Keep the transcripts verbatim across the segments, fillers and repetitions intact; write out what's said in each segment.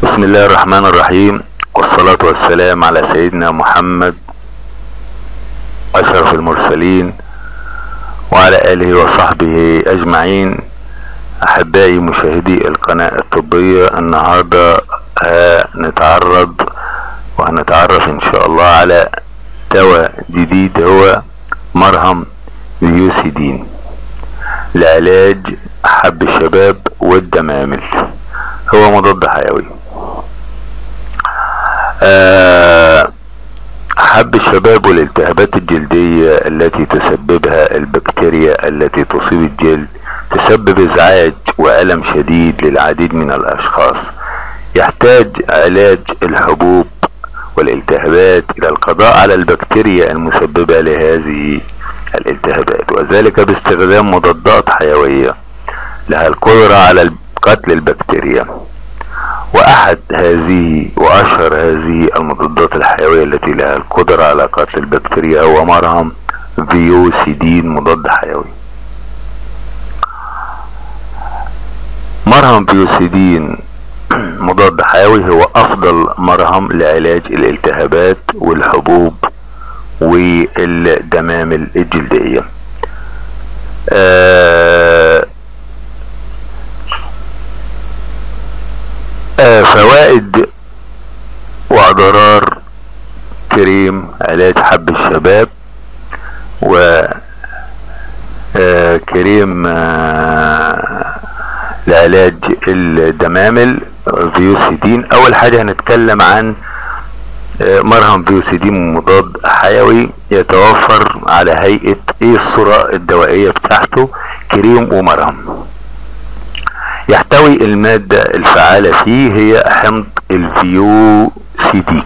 بسم الله الرحمن الرحيم، والصلاة والسلام على سيدنا محمد أشرف المرسلين وعلى آله وصحبه أجمعين. أحبائي مشاهدي القناة الطبية، النهاردة هنتعرض وهنتعرف إن شاء الله على دواء جديد، هو مرهم فيوسيدين لعلاج حب الشباب والدمامل. هو مضاد حيوي. أه حب الشباب والالتهابات الجلدية التي تسببها البكتيريا التي تصيب الجلد تسبب ازعاج وألم شديد للعديد من الأشخاص. يحتاج علاج الحبوب والالتهابات إلى القضاء على البكتيريا المسببة لهذه الالتهابات، وذلك باستخدام مضادات حيوية لها القدرة على قتل البكتيريا. وأحد هذه وأشهر هذه المضادات الحيوية التي لها القدرة على قتل البكتيريا هو مرهم فيوسيدين مضاد حيوي. مرهم فيوسيدين مضاد حيوي هو أفضل مرهم لعلاج الالتهابات والحبوب والدمامل الجلدية. آه آه فوائد واضرار كريم علاج حب الشباب وكريم آه لعلاج الدمامل فيوسيدين. اول حاجة هنتكلم عن آه مرهم فيوسيدين مضاد حيوي، يتوفر على هيئة ايه الصورة الدوائية بتاعته، كريم ومرهم. يحتوي المادة الفعالة فيه هي حمض الفيوسيديك.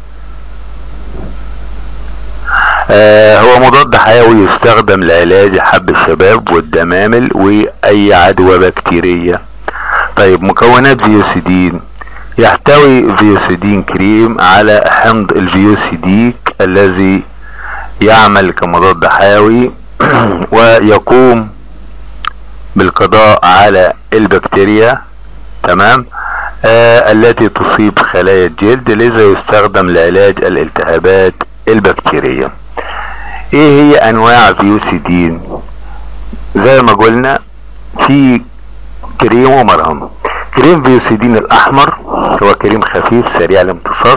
آه هو مضاد حيوي يستخدم لعلاج حب الشباب والدمامل واي عدوى بكتيرية. طيب، مكونات فيوسيدين: يحتوي فيوسيدين كريم على حمض الفيوسيديك الذي يعمل كمضاد حيوي ويقوم بالقضاء على البكتيريا، تمام، آه التي تصيب خلايا الجلد، لذا يستخدم لعلاج الالتهابات البكتيرية. ايه هي انواع فيوسيدين؟ زي ما قلنا في كريم ومرهم. كريم فيوسيدين الاحمر هو كريم خفيف سريع الامتصاص،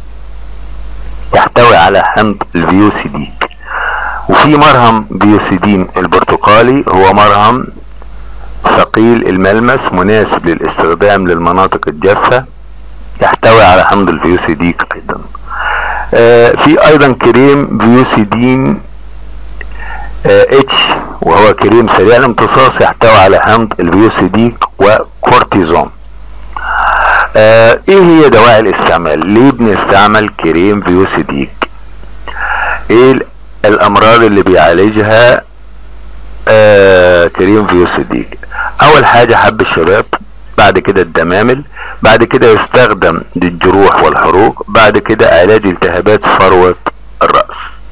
يحتوي على حمض الفيوسيديك. وفي مرهم فيوسيدين البرتقالي، هو مرهم ثقيل الملمس مناسب للاستخدام للمناطق الجافة، يحتوي على حمض الفيوسيديك ايضا. آه في ايضا كريم فيوسيدين آه اتش، وهو كريم سريع الامتصاص، يحتوي على حمض الفيوسيديك وكورتيزون. آه ايه هي دواعي الاستعمال؟ ليه بنستعمل كريم فيوسيديك؟ ايه الامراض اللي بيعالجها آه كريم فيوسيديك؟ اول حاجة حب الشباب، بعد كده الدمامل، بعد كده يستخدم للجروح والحروق، بعد كده علاج التهابات فروة الرأس.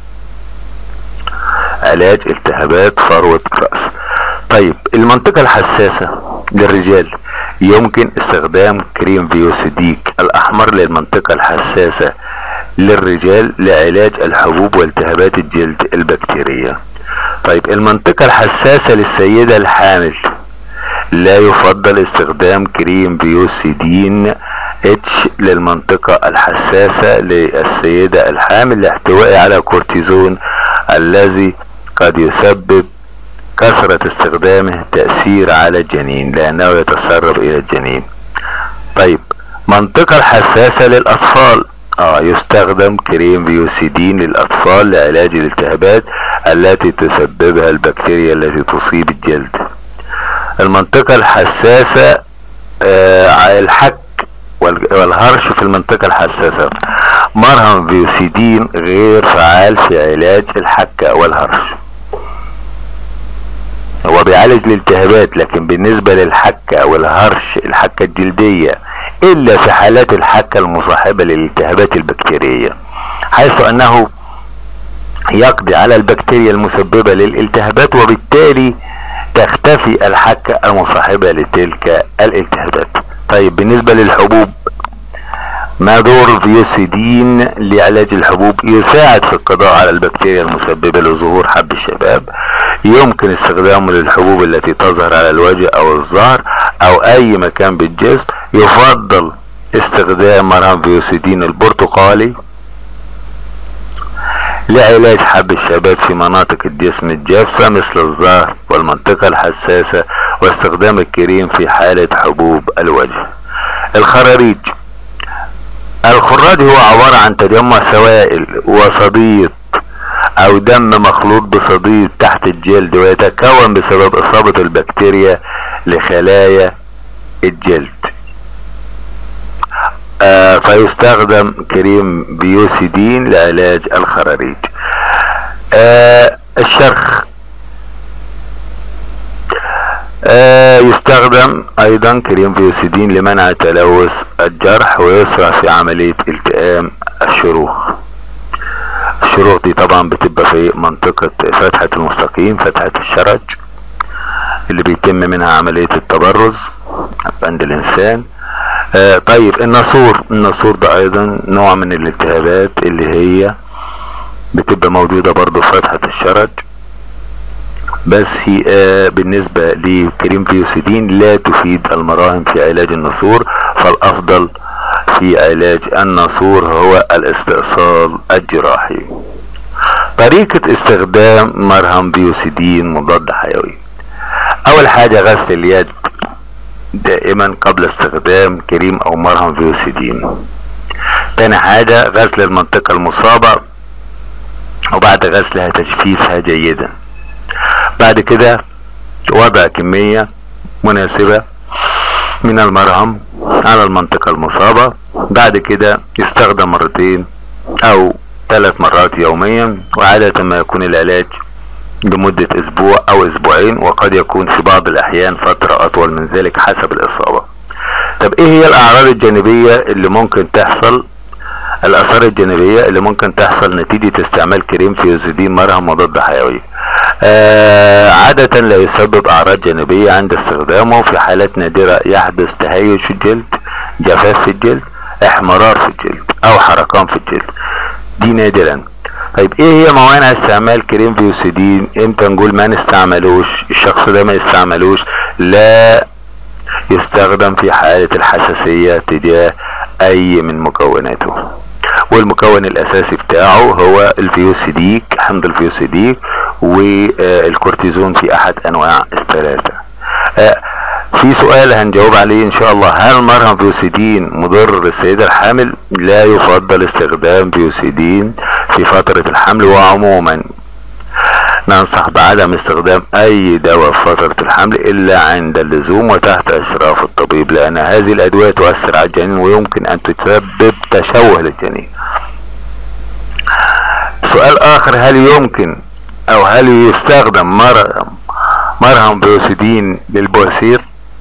علاج التهابات فروة الرأس. طيب، المنطقة الحساسة للرجال يمكن استخدام كريم فيوسيديك الاحمر للمنطقة الحساسة للرجال لعلاج الحبوب والتهابات الجلد البكتيرية. طيب، المنطقة الحساسة للسيدة الحامل لا يفضل استخدام كريم فيوسيدين اتش للمنطقة الحساسة للسيدة الحامل لاحتوائه على كورتيزون الذي قد يسبب كثرة استخدامه تأثير على الجنين لأنه يتسرب إلى الجنين. طيب، منطقة الحساسة للأطفال، آه يستخدم كريم فيوسيدين للأطفال لعلاج الالتهابات التي تسببها البكتيريا التي تصيب الجلد. المنطقة الحساسة آه الحك والهرش. في المنطقة الحساسة مرهم فيوسيدين غير فعال في علاج الحكة والهرش. هو بيعالج الالتهابات، لكن بالنسبة للحكة والهرش، الحكة الجلدية، إلا في حالات الحكة المصاحبة للالتهابات البكتيرية، حيث أنه يقضي على البكتيريا المسببة للالتهابات، وبالتالي تختفي الحكة المصاحبة لتلك الالتهابات. طيب بالنسبة للحبوب ما دور الفيوسيدين لعلاج الحبوب؟ يساعد في القضاء على البكتيريا المسببة لظهور حب الشباب. يمكن استخدامه للحبوب التي تظهر على الوجه او الظهر او اي مكان بالجسم. يفضل استخدام مرهم فيوسيدين البرتقالي لعلاج حب الشباب في مناطق الجسم الجافة مثل الظهر والمنطقة الحساسة، واستخدام الكريم في حالة حبوب الوجه. الخراريج. الخراج هو عبارة عن تجمع سوائل وصديد او دم مخلوط بصديد تحت الجلد، ويتكون بسبب اصابة البكتيريا لخلايا الجلد. آه فيستخدم كريم فيوسيدين لعلاج الخراريج. آه الشرخ. آه يستخدم ايضا كريم فيوسيدين لمنع تلوث الجرح ويسرع في عملية التئام الشروخ. الشروخ دي طبعا بتبقى في منطقة فتحة المستقيم، فتحة الشرج اللي بيتم منها عملية التبرز عند الانسان. آه طيب الناسور. الناسور ده ايضا نوع من الالتهابات اللي هي بتبقى موجودة برضو في فتحة الشرج، بس هي آه بالنسبة لكريم فيوسيدين لا تفيد المراهم في علاج الناسور، فالافضل في علاج الناسور هو الاستئصال الجراحي. طريقة استخدام مرهم فيوسيدين مضاد حيوي. اول حاجة غسل اليد دائما قبل استخدام كريم او مرهم فيوسيدين. تاني حاجة غسل المنطقة المصابة وبعد غسلها تجفيفها جيدا. بعد كده وضع كمية مناسبة من المرهم على المنطقة المصابة. بعد كده يستخدم مرتين او ثلاث مرات يوميا، وعادة ما يكون العلاج لمدة اسبوع او اسبوعين، وقد يكون في بعض الاحيان فترة اطول من ذلك حسب الاصابة. طب ايه هي الاعراض الجانبية اللي ممكن تحصل؟ الاثار الجانبية اللي ممكن تحصل نتيجة استعمال كريم فيوسيدين مرهم مضاد حيوي. آه عادة لا يسبب اعراض جانبية عند استخدامه. في حالات نادرة يحدث تهيج في الجلد، جفاف في الجلد، احمرار في الجلد او حرقان في الجلد، دي نادرا. طيب ايه هي موانع استعمال كريم فيوسيدين؟ امتى نقول ما نستعملوش؟ الشخص ده ما يستعملوش. لا يستخدم في حالة الحساسية تجاه اي من مكوناته، والمكون الاساسي بتاعه هو الفيوسيديك، حمض الفيوسيديك والكورتيزون في احد انواع الثلاثة. في سؤال هنجاوب عليه ان شاء الله: هل مرهم فيوسيدين مضر للسيدة الحامل؟ لا يفضل استخدام فيوسيدين في فترة الحمل، وعموما ننصح بعدم استخدام اي دواء في فترة الحمل الا عند اللزوم وتحت اشراف الطبيب، لان هذه الادوية تؤثر على الجنين ويمكن ان تسبب تشوه للجنين. سؤال اخر: هل يمكن او هل يستخدم مرهم مرهم فيوسيدين للبواسير؟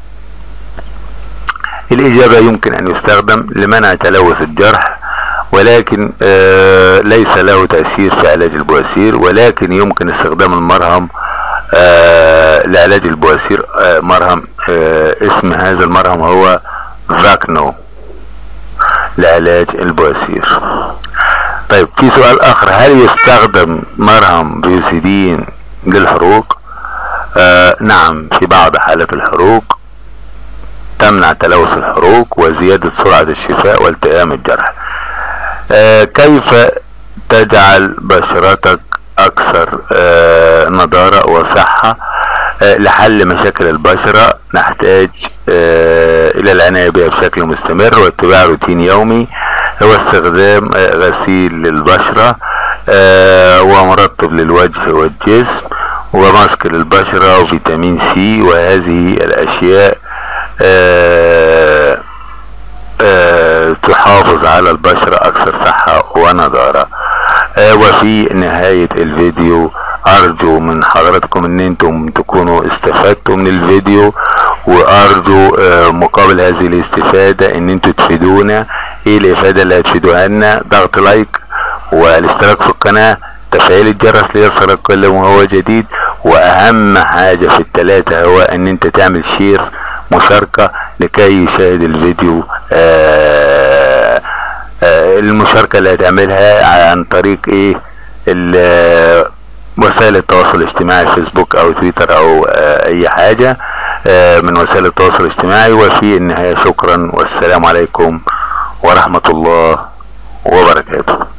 الاجابة يمكن ان يستخدم لمنع تلوث الجرح، ولكن آه ليس له تأثير في علاج البواسير، ولكن يمكن استخدام المرهم آه لعلاج البواسير. آه مرهم آه اسم هذا المرهم هو فاكنو لعلاج البواسير. طيب في سؤال اخر: هل يستخدم مرهم فيوسيدين للحروق؟ آه نعم، في بعض حالات الحروق تمنع تلوث الحروق وزيادة سرعة الشفاء والتئام الجرح. آه كيف تجعل بشرتك اكثر آه نضارة وصحة؟ آه لحل مشاكل البشرة نحتاج آه الى العناية بها بشكل مستمر واتباع روتين يومي، هو استخدام آه غسيل للبشرة آه ومرطب للوجه والجسم وماسك للبشرة وفيتامين سي، وهذه الاشياء آه آه تحافظ على البشرة اكثر صحة ونضارة. آه وفي نهاية الفيديو ارجو من حضراتكم ان انتم تكونوا استفدتوا من الفيديو، وارجو آه مقابل هذه الاستفادة ان انتم تفيدونا. ايه الافادة اللي هتفيدوها لنا؟ ضغط لايك والاشتراك في القناة، تفعيل الجرس ليصلك كل ما هو جديد، واهم حاجة في الثلاثة هو ان انت تعمل شير مشاركة لكي يشاهد الفيديو آه المشاركة اللي هتعملها عن طريق ايه وسائل التواصل الاجتماعي، الفيسبوك او تويتر او اه اي حاجة اه من وسائل التواصل الاجتماعي. وفي النهاية شكرا والسلام عليكم ورحمة الله وبركاته.